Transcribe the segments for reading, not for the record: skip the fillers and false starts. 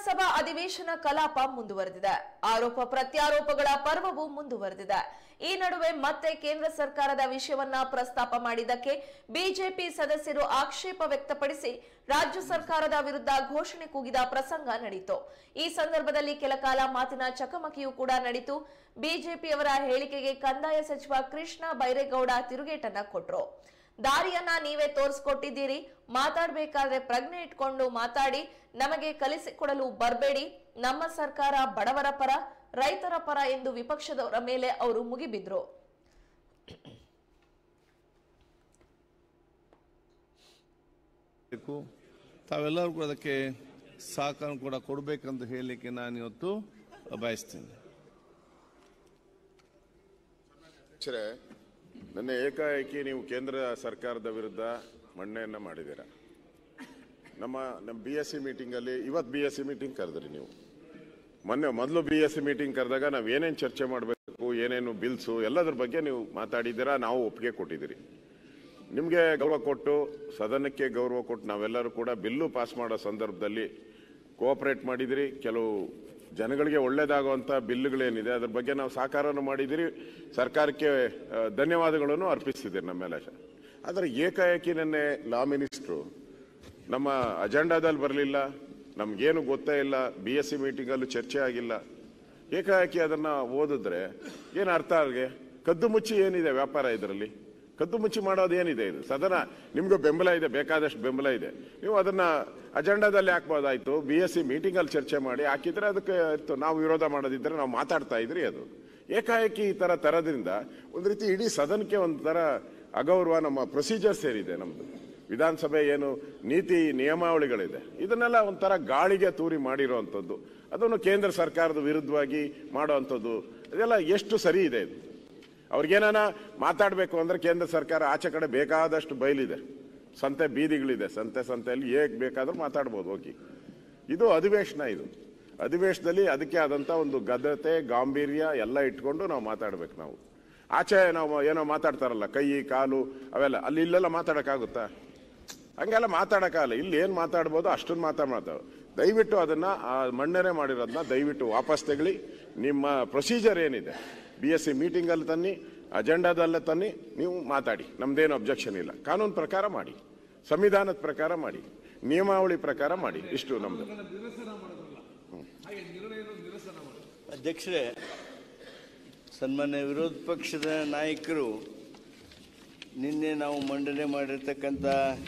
ವಿಧಾನಸಭಾ ಅಧಿವೇಶನ ಕಲಾಪ ಮುಂದುವರೆದಿದೆ. ಆರೋಪ ಪ್ರತ್ಯಾರೋಪಗಳ ಪರ್ವವು ಮುಂದುವರೆದಿದೆ. ಈ ನಡುವೆ ಮತ್ತೆ ಕೇಂದ್ರ ಸರ್ಕಾರದ ವಿಷಯವನ್ನ ಪ್ರಸ್ತಾಪ ಮಾಡಿದ್ದಕ್ಕೆ ಬಿಜೆಪಿ ಸದಸ್ಯರು ಆಕ್ಷೇಪ ವ್ಯಕ್ತಪಡಿಸಿ ರಾಜ್ಯ ಸರ್ಕಾರದ ವಿರುದ್ಧ ಘೋಷಣೆ ಕೂಗಿದ ಪ್ರಸಂಗ ನಡೆಯಿತು. ಈ ಸಂದರ್ಭದಲ್ಲಿ ಕೆಲಕಾಲ ಮಾತಿನ ಚಕಮಕಿಯೂ ಕೂಡ ನಡೆಯಿತು. ಬಿಜೆಪಿಯವರ ಹೇಳಿಕೆಗೆ ಕಂದಾಯ ಸಚಿವ ಕೃಷ್ಣ ಬೈರೇಗೌಡ ತಿರುಗೇಟನ್ನ ಕೊಟ್ಟರು. ದಾರಿಯನ್ನ ನೀವೇ ತೋರಿಸಿಕೊಟ್ಟಿದ್ದೀರಿ, ಮಾತಾಡಬೇಕಾದ್ರೆ ಪ್ರಜ್ಞೆ ಇಟ್ಕೊಂಡು ಮಾತಾಡಿ, ನಮಗೆ ಕಲಿಸಿಕೊಡಲು ಬರಬೇಡಿ. ನಮ್ಮ ಸರ್ಕಾರ ಬಡವರ ಪರ, ರೈತರ ಪರ ಎಂದು ವಿಪಕ್ಷದವರ ಮೇಲೆ ಅವರು ಮುಗಿಬಿದ್ರು. ತಾವೆಲ್ಲರೂ ಅದಕ್ಕೆ ಸಹಕಾರ ಕೂಡ ಕೊಡಬೇಕಂತ ಹೇಳಲಿಕ್ಕೆ ನಾನು ಇವತ್ತು ಬಯಸ್ತೇನೆ. ನನ್ನ ಏಕಾಏಕಿ ನೀವು ಕೇಂದ್ರ ಸರ್ಕಾರದ ವಿರುದ್ಧ ಮಣ್ಣೆಯನ್ನು ಮಾಡಿದ್ದೀರಾ. ನಮ್ಮ BSc ಮೀಟಿಂಗಲ್ಲಿ ಇವತ್ತು BSc ಮೀಟಿಂಗ್ ಕರೆದ್ರಿ ನೀವು. ಮೊದಲು BSc ಮೀಟಿಂಗ್ ಕರೆದಾಗ ನಾವು ಏನೇನು ಚರ್ಚೆ ಮಾಡಬೇಕು, ಏನೇನು ಬಿಲ್ಸು ಎಲ್ಲದ್ರ ಬಗ್ಗೆ ನೀವು ಮಾತಾಡಿದ್ದೀರಾ. ನಾವು ಒಪ್ಪಿಗೆ ಕೊಟ್ಟಿದ್ದೀರಿ. ನಿಮಗೆ ಗೌರವ ಕೊಟ್ಟು, ಸದನಕ್ಕೆ ಗೌರವ ಕೊಟ್ಟು ನಾವೆಲ್ಲರೂ ಕೂಡ ಬಿಲ್ಲು ಪಾಸ್ ಮಾಡೋ ಸಂದರ್ಭದಲ್ಲಿ ಕೋಆಪರೇಟ್ ಮಾಡಿದಿರಿ. ಕೆಲವು ಜನಗಳಿಗೆ ಒಳ್ಳೇದಾಗುವಂಥ ಬಿಲ್ಲುಗಳೇನಿದೆ ಅದ್ರ ಬಗ್ಗೆ ನಾವು ಸಹಕಾರವನ್ನು ಮಾಡಿದಿರಿ. ಸರ್ಕಾರಕ್ಕೆ ಧನ್ಯವಾದಗಳನ್ನು ಅರ್ಪಿಸಿದ್ದೀರಿ ನಮ್ಮೆಲ್ಲ. ಆದರೆ ಏಕಾಏಕಿ ನೆನ್ನೆ ಲಾ ಮಿನಿಸ್ಟ್ರು ನಮ್ಮ ಅಜೆಂಡಾದಲ್ಲಿ ಬರಲಿಲ್ಲ, ನಮಗೇನು ಗೊತ್ತೇ ಇಲ್ಲ, BSc ಮೀಟಿಂಗಲ್ಲೂ ಚರ್ಚೆ ಆಗಿಲ್ಲ. ಏಕಾಏಕಿ ಅದನ್ನು ಓದಿದ್ರೆ ಏನು ಅರ್ಥ? ಅವ್ರಿಗೆ ಕದ್ದು ಮುಚ್ಚಿ ಏನಿದೆ ವ್ಯಾಪಾರ ಇದರಲ್ಲಿ? ಕದ್ದು ಮುಚ್ಚಿ ಮಾಡೋದು ಏನಿದೆ? ಇದು ಸದನ ನಿಮ್ಗೂ ಬೆಂಬಲ ಇದೆ, ಬೇಕಾದಷ್ಟು ಬೆಂಬಲ ಇದೆ. ನೀವು ಅದನ್ನ ಅಜೆಂಡಾದಲ್ಲಿ ಹಾಕ್ಬೋದಾಯ್ತು. BSc ಮೀಟಿಂಗಲ್ಲಿ ಚರ್ಚೆ ಮಾಡಿ ಹಾಕಿದ್ರೆ ಅದಕ್ಕೆ ಇತ್ತು. ನಾವು ವಿರೋಧ ಮಾಡೋದಿದ್ರೆ ನಾವು ಮಾತಾಡ್ತಾ ಇದ್ರಿ. ಅದು ಏಕಾಏಕಿ ಈ ತರ ತರದ್ರಿಂದ ಒಂದು ರೀತಿ ಇಡೀ ಸದನಕ್ಕೆ ಒಂಥರ ಅಗೌರವ. ನಮ್ಮ ಪ್ರೊಸೀಜರ್ಸ್ ಏನಿದೆ, ನಮ್ದು ವಿಧಾನಸಭೆ ಏನು ನೀತಿ ನಿಯಮಾವಳಿಗಳಿದೆ, ಇದನ್ನೆಲ್ಲ ಒಂಥರ ಗಾಳಿಗೆ ತೂರಿ ಮಾಡಿರೋವಂಥದ್ದು, ಅದನ್ನು ಕೇಂದ್ರ ಸರ್ಕಾರದ ವಿರುದ್ಧವಾಗಿ ಮಾಡೋವಂಥದ್ದು, ಇದೆಲ್ಲ ಎಷ್ಟು ಸರಿ ಇದೆ? ಇದು ಅವ್ರಿಗೇನಾನ ಮಾತಾಡಬೇಕು ಅಂದ್ರೆ ಕೇಂದ್ರ ಸರ್ಕಾರ ಆಚೆ ಕಡೆ ಬೇಕಾದಷ್ಟು ಬಯಲಿದೆ, ಸಂತೆ ಬೀದಿಗಳಿದೆ, ಸಂತೆಯಲ್ಲಿ ಹೇಗೆ ಬೇಕಾದ್ರೂ ಮಾತಾಡ್ಬೋದು ಹೋಗಿ. ಇದು ಅಧಿವೇಶನ. ಇದು ಅಧಿವೇಶನದಲ್ಲಿ ಅದಕ್ಕೆ ಆದಂಥ ಒಂದು ಗದ್ಧತೆ, ಗಾಂಭೀರ್ಯ ಎಲ್ಲ ಇಟ್ಕೊಂಡು ನಾವು ಮಾತಾಡ್ಬೇಕು. ನಾವು ಆಚೆ ನಾವು ಏನೋ ಮಾತಾಡ್ತಾರಲ್ಲ, ಕೈ ಕಾಲು ಅವೆಲ್ಲ, ಅಲ್ಲಿ ಇಲ್ಲೆಲ್ಲ ಮಾತಾಡೋಕ್ಕಾಗುತ್ತಾ? ಹಂಗೆಲ್ಲ ಮಾತಾಡೋಕ್ಕಾಗಲ್ಲ. ಇಲ್ಲಿ ಏನು ಮಾತಾಡ್ಬೋದು ಅಷ್ಟನ್ನು ಮಾತಾಡ್ತಾವೆ. ದಯವಿಟ್ಟು ಅದನ್ನು ಮಣ್ಣೆರೆ ಮಾಡಿರೋದನ್ನ ದಯವಿಟ್ಟು ವಾಪಸ್ ತೆಗಳಿ. ನಿಮ್ಮ ಪ್ರೊಸೀಜರ್ ಏನಿದೆ BSc ಮೀಟಿಂಗಲ್ಲಿ ತನ್ನಿ, ಅಜೆಂಡಾದಲ್ಲೇ ತನ್ನಿ, ನೀವು ಮಾತಾಡಿ. ನಮ್ದೇನು ಅಬ್ಜೆಕ್ಷನ್ ಇಲ್ಲ. ಕಾನೂನು ಪ್ರಕಾರ ಮಾಡಿ, ಸಂವಿಧಾನದ ಪ್ರಕಾರ ಮಾಡಿ, ನಿಯಮಾವಳಿ ಪ್ರಕಾರ ಮಾಡಿ. ಇಷ್ಟು ನಮ್ದು. ಅಧ್ಯಕ್ಷರೇ, ಸನ್ಮಾನ್ಯ ವಿರೋಧ ಪಕ್ಷದ ನಾಯಕರು ನಿನ್ನೆ ನಾವು ಮಂಡನೆ ಮಾಡಿರ್ತಕ್ಕಂಥ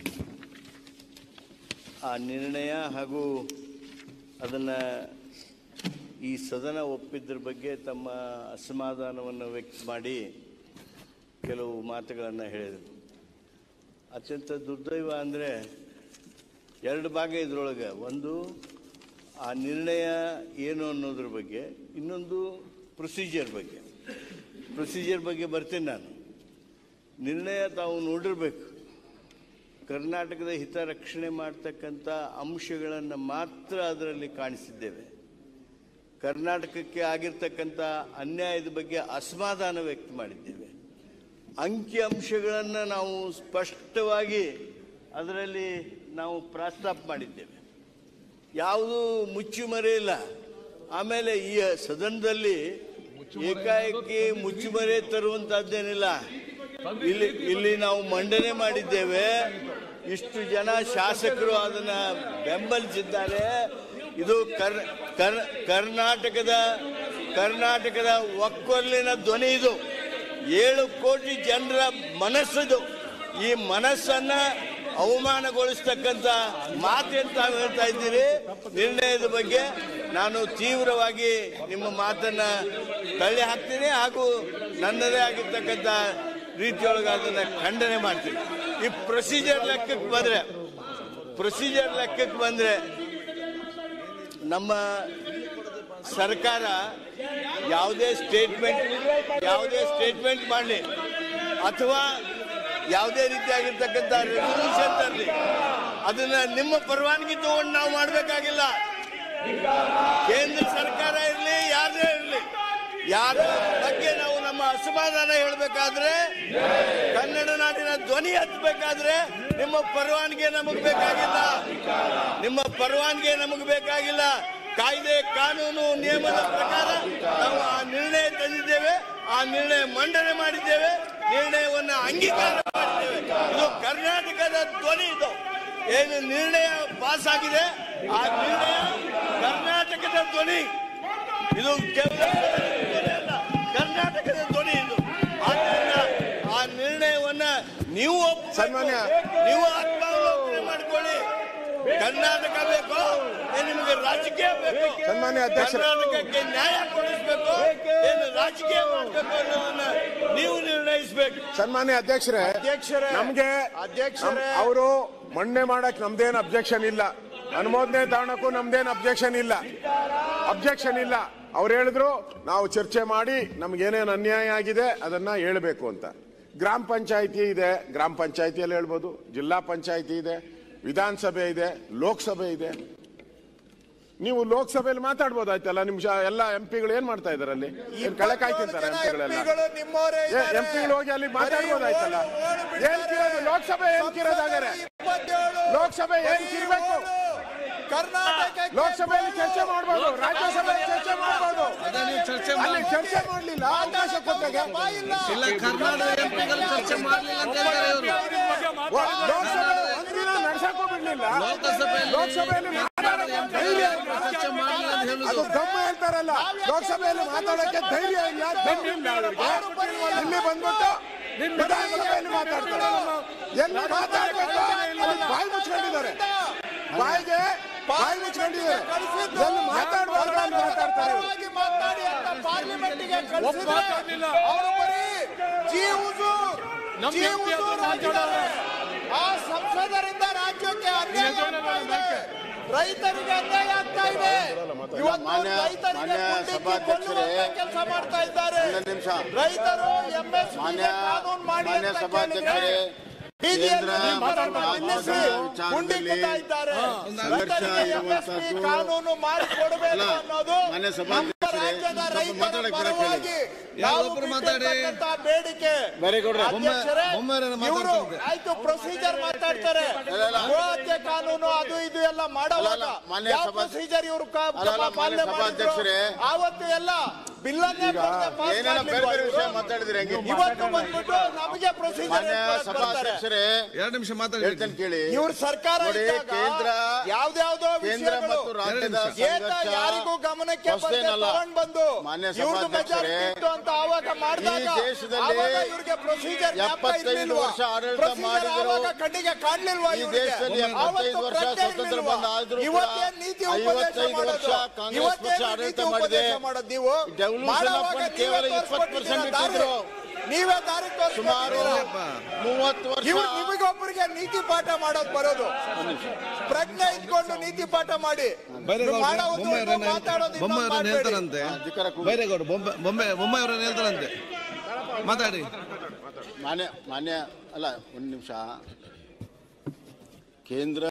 ಆ ನಿರ್ಣಯ ಹಾಗೂ ಅದನ್ನು ಈ ಸದನ ಒಪ್ಪಿದ್ರ ಬಗ್ಗೆ ತಮ್ಮ ಅಸಮಾಧಾನವನ್ನು ವ್ಯಕ್ತ ಮಾಡಿ ಕೆಲವು ಮಾತುಗಳನ್ನು ಹೇಳಿದರು. ಅತ್ಯಂತ ದುರ್ದೈವ ಅಂದರೆ ಎರಡು ಭಾಗ ಇದರೊಳಗೆ. ಒಂದು ಆ ನಿರ್ಣಯ ಏನು ಅನ್ನೋದ್ರ ಬಗ್ಗೆ, ಇನ್ನೊಂದು ಪ್ರೊಸೀಜರ್ ಬಗ್ಗೆ ಬರ್ತೀನಿ ನಾನು. ನಿರ್ಣಯ ತಾವು ನೋಡಿರಬೇಕು. ಕರ್ನಾಟಕದ ಹಿತರಕ್ಷಣೆ ಮಾಡ್ತಕ್ಕಂಥ ಅಂಶಗಳನ್ನು ಮಾತ್ರ ಅದರಲ್ಲಿ ಕಾಣಿಸಿದ್ದೇವೆ. ಕರ್ನಾಟಕಕ್ಕೆ ಆಗಿರ್ತಕ್ಕಂಥ ಅನ್ಯಾಯದ ಬಗ್ಗೆ ಅಸಮಾಧಾನ ವ್ಯಕ್ತ ಮಾಡಿದ್ದೇವೆ. ಅಂಕಿ ಅಂಶಗಳನ್ನು ನಾವು ಸ್ಪಷ್ಟವಾಗಿ ಅದರಲ್ಲಿ ನಾವು ಪ್ರಸ್ತಾಪ ಮಾಡಿದ್ದೇವೆ. ಯಾವುದೂ ಮುಚ್ಚುಮರೆಯಿಲ್ಲ. ಆಮೇಲೆ ಈ ಸದನದಲ್ಲಿ ಏಕಾಏಕಿ ಮುಚ್ಚುಮರೆ ತರುವಂತದ್ದೇನಿಲ್ಲ. ಇಲ್ಲಿ ನಾವು ಮಂಡನೆ ಮಾಡಿದ್ದೇವೆ. ಇಷ್ಟು ಜನ ಶಾಸಕರು ಅದನ್ನ ಬೆಂಬಲಿಸಿದ್ದಾರೆ. ಇದು ಕರ್ನಾಟಕದ ಒಕ್ಕೊರಲಿನ ಧ್ವನಿ. ಇದು 7 ಕೋಟಿ ಜನರ ಮನಸ್ಸಿದು. ಈ ಮನಸ್ಸನ್ನ ಅವಮಾನಗೊಳಿಸ್ತಕ್ಕಂಥ ಮಾತೆಂತ ತಾವು ಹೇಳ್ತಾ ಇದ್ದೀರಿ. ನಿರ್ಣಯದ ಬಗ್ಗೆ ನಾನು ತೀವ್ರವಾಗಿ ನಿಮ್ಮ ಮಾತನ್ನ ತಳ್ಳಿ ಹಾಕ್ತೀನಿ ಹಾಗೂ ನನ್ನದೇ ಆಗಿರ್ತಕ್ಕಂಥ ರೀತಿಯೊಳಗೆ ಅದನ್ನ ಖಂಡನೆ ಮಾಡ್ತೀನಿ. ಈ ಪ್ರೊಸೀಜರ್ ಲೆಕ್ಕಕ್ಕೆ ಬಂದ್ರೆ ನಮ್ಮ ಸರ್ಕಾರ ಯಾವುದೇ ಸ್ಟೇಟ್ಮೆಂಟ್ ಮಾಡಲಿ ಅಥವಾ ಯಾವುದೇ ರೀತಿಯಾಗಿರ್ತಕ್ಕಂಥ ರೆಸಲ್ಯೂಷನ್ ತರಲಿ, ಅದನ್ನ ನಿಮ್ಮ ಪರವಾನಗಿ ತಗೊಂಡು ನಾವು ಮಾಡಬೇಕಾಗಿಲ್ಲ. ಕೇಂದ್ರ ಸರ್ಕಾರ ಇರಲಿ, ಯಾರೇ ಇರಲಿ, ಯಾರ ಬಗ್ಗೆ ನಾವು ನಮ್ಮ ಅಸಮಾಧಾನ ಹೇಳಬೇಕಾದ್ರೆ, ಕನ್ನಡ ನಾಡಿನ ಧ್ವನಿ ಹತ್ತಬೇಕಾದ್ರೆ ನಿಮ್ಮ ಪರವಾನಗಿ ನಮಗೆ ಬೇಕಾಗಿಲ್ಲ. ಕಾಯ್ದೆ ಕಾನೂನು ನಿಯಮದ ಪ್ರಕಾರ ನಾವು ಆ ನಿರ್ಣಯ ತಂದಿದ್ದೇವೆ, ಆ ನಿರ್ಣಯ ಮಂಡನೆ ಮಾಡಿದ್ದೇವೆ, ನಿರ್ಣಯವನ್ನು ಅಂಗೀಕಾರ ಮಾಡಿದ್ದೇವೆ. ಇದು ಕರ್ನಾಟಕದ ಧ್ವನಿ. ಇದು ಏನು ನಿರ್ಣಯ ಪಾಸ್ ಆಗಿದೆ ಆ ನಿರ್ಣಯ ಕರ್ನಾಟಕದ ಧ್ವನಿ. ಇದು ಕೇವಲ ಅಲ್ಲ, ಕರ್ನಾಟಕದ ಧ್ವನಿ ಇದು. ಆದ್ದರಿಂದ ಆ ನಿರ್ಣಯವನ್ನ ನೀವು ನೀವು ಆತ್ಮಾವಲೋಕನೆ ಮಾಡ್ಕೊಳ್ಳಿ. ಕರ್ನಾಟಕ ಬೇಕು, ನಿಮಗೆ ರಾಜಕೀಯ ಬೇಕು, ಕರ್ನಾಟಕಕ್ಕೆ ನ್ಯಾಯ ಕೊಡಿಸ್ಬೇಕು, ಏನು ರಾಜಕೀಯ ಮಾಡಬೇಕು ಅನ್ನೋದನ್ನ ನೀವು ನಿರ್ಣಯಿಸಬೇಕು. ಸನ್ಮಾನ್ಯ ಅಧ್ಯಕ್ಷರೇ, ನಮ್ಗೆ ಅವರು ಮಂಡನೆ ಮಾಡಕ್ ನಮ್ದೇನು ಅಬ್ಜೆಕ್ಷನ್ ಇಲ್ಲ, ಅನುಮೋದನೆ ತಗೊಳಕ್ಕೂ ನಮ್ದೇನು ಅಬ್ಜೆಕ್ಷನ್ ಇಲ್ಲ. ಅವ್ರು ಹೇಳಿದ್ರು ನಾವು ಚರ್ಚೆ ಮಾಡಿ ನಮ್ಗೇನೇನು ಅನ್ಯಾಯ ಆಗಿದೆ ಅದನ್ನ ಹೇಳ್ಬೇಕು ಅಂತ. ಗ್ರಾಮ ಪಂಚಾಯಿತಿ ಇದೆ, ಗ್ರಾಮ ಪಂಚಾಯಿತಿಯಲ್ಲಿ ಹೇಳ್ಬೋದು, ಜಿಲ್ಲಾ ಪಂಚಾಯಿತಿ ಇದೆ, ವಿಧಾನಸಭೆ ಇದೆ, ಲೋಕಸಭೆ ಇದೆ. ನೀವು ಲೋಕಸಭೆಯಲ್ಲಿ ಮಾತಾಡ್ಬೋದಾಯ್ತಲ್ಲ. ನಿಮ್ ಎಲ್ಲ ಎಂಪಿಗಳು ಏನ್ ಮಾಡ್ತಾ ಇದಾರೆ ಅಲ್ಲಿ? ಕಳೆ ಕಾಯ್ತಿರ್ತಾರೆ ಎಂಪಿಗಳು ಹೋಗಿ ಅಲ್ಲಿ ಮಾತಾಡ್ಬೋದಾಯ್ತಲ್ಲ. ಏನ್ ಕಿರೋದು ಲೋಕಸಭೆ? ಏನ್ ಕಿರೋದಾಗಾರೆ ಲೋಕಸಭೆ ಏನ್ ಕಿರ್ಬೇಕು? ಲೋಕಸಭೆಯಲ್ಲಿ ಚರ್ಚೆ ಮಾಡಬಹುದು, ರಾಜ್ಯಸಭೆಯಲ್ಲಿ ಚರ್ಚೆ ಮಾಡಬಹುದು. ಅಲ್ಲಿ ಚರ್ಚೆ ಮಾಡಲಿಲ್ಲ, ಅವಕಾಶ ಕೊಟ್ಟಾಗ ಲೋಕಸಭೆ ಒಂದಿನ ನಡ್ಸಕ್ಕೂ ಬಿಡ್ಲಿಲ್ಲ. ಲೋಕಸಭೆಯಲ್ಲಿ ಅದು ದಮ್ಮ ಹೇಳ್ತಾರಲ್ಲ, ಲೋಕಸಭೆಯಲ್ಲಿ ಮಾತಾಡಕ್ಕೆ ಧೈರ್ಯ ಇಲ್ಲ, ಇಲ್ಲಿ ಬಂದ್ಬಿಟ್ಟು ವಿಧಾನಸಭೆಯಲ್ಲಿ ಮಾತಾಡ್ತಾರೆ. ಎಲ್ಲಿ ಮಾತಾಡ್ಬೇಕು ಬಾಯಿ ಮುಚ್ಕೊಂಡಿದ್ದಾರೆ, ಬಾಯಿ ಮುಚ್ಕೊಂಡಿದ್ದಾರೆ. ಎಲ್ಲಿ ಮಾತಾಡ್ಬಾರ್ದು ಅಲ್ಲಿ ಮಾತಾಡ್ತಾರೆ. ಆ ಸಂಸದರಿಂದ ರಾಜ್ಯಕ್ಕೆ ಅನ್ಯಾಯ ಆಗ್ತಾ ಇದೆ, ರೈತರಿಗೆ ಅನ್ಯಾಯ ಆಗ್ತಾ ಇದೆ. ಇವತ್ತು ರೈತರಿಗೆ ಕೆಲಸ ಮಾಡ್ತಾ ಇದ್ದಾರೆ. ರೈತರು ಎಂಎಸ್ಪಿ ಕಾನೂನು ಮಾಡಿ ಕಾನೂನು ಮಾಡಿ ಕೊಡಬೇಕು ಅನ್ನೋದು ರಾಜ್ಯದ ರೈತರ ಪರವಾಗಿ ಬೇಡಿಕೆ. ಆಯ್ತು, ಪ್ರೊಸೀಜರ್ ಮಾತಾಡ್ತಾರೆ, ಗೃಹತ್ಯೆ ಕಾನೂನು ಅದು ಇದು ಎಲ್ಲ ಮಾಡುವಾಗ ಯಾವ ಪ್ರೊಸೀಜರ್ ಇವರು ಪಾಲನೆ ಮಾಡಿದ್ರು ಆವತ್ತು ಎಲ್ಲ ಬಿಲ್ಲನ್ನೇ ಇವತ್ತು ಬಂದ್ಬಿಟ್ಟು ನಮಗೆ ಪ್ರೊಸೀಜರ್ ಸಭಾಧ್ಯಕ್ಷರೇ 2 ನಿಮಿಷ ಮಾತಾಡ್ತೀನಿ ಕೇಳಿ. ಇವ್ರ ಸರ್ಕಾರ ಕೇಂದ್ರ ಯಾವ್ದಾವ್ದೋ ಕೇಂದ್ರ ಮತ್ತು ರಾಜ್ಯದ ಯಾರಿಗೂ ಗಮನಕ್ಕೆ ತಗೊಂಡ್ ಬಂದು ಇವ್ರದ್ದು ಮೆಜಾರಿಟಿ ಅಂತ ಆವಾಗ ಮಾಡಿದಾಗ ಇವ್ರಿಗೆ ಪ್ರೊಸೀಜರ್ 75 ವರ್ಷ ಆಡಳಿತ ಮಾಡಿದ್ರು. ಕಣ್ಣಿಗೆ ಕಾಣ್ಲಿಲ್ವಾ? ಈ ದೇಶದಲ್ಲಿ 75 ವರ್ಷ ಸ್ವಾತಂತ್ರ್ಯ ಬಂದ ಆದ್ರೂ 55 ವರ್ಷ ಕಾಂಗ್ರೆಸ್ ಪಕ್ಷ ಆಡಳಿತ ಮಾಡಿದೆ. ನೀವು ಕೇವಲ 20% ಇದ್ರು. ನೀವೇ ದಾರಿ ಸುಮಾರು 30 ವರ್ಷ ನಿಮಗೊಬ್ಬರಿಗೆ ನೀತಿ ಪಾಠ ಮಾಡೋದು ಬರೋದು. ಪ್ರಜ್ಞೆ ಇಟ್ಕೊಂಡು ನೀತಿ ಪಾಠ ಮಾಡಿ ಮಾತಾಡೋದು ಹೇಳ್ತಾರಂತೆ. ಬೈರೇಗೌಡ ಬೊಮ್ಮಾಯಿ ಅವರನ್ನ ಹೇಳ್ತಾರಂತೆ, ಮಾತಾಡಿ. ಮಾನ್ಯ ಅಲ್ಲ, 1 ನಿಮಿಷ. ಕೇಂದ್ರ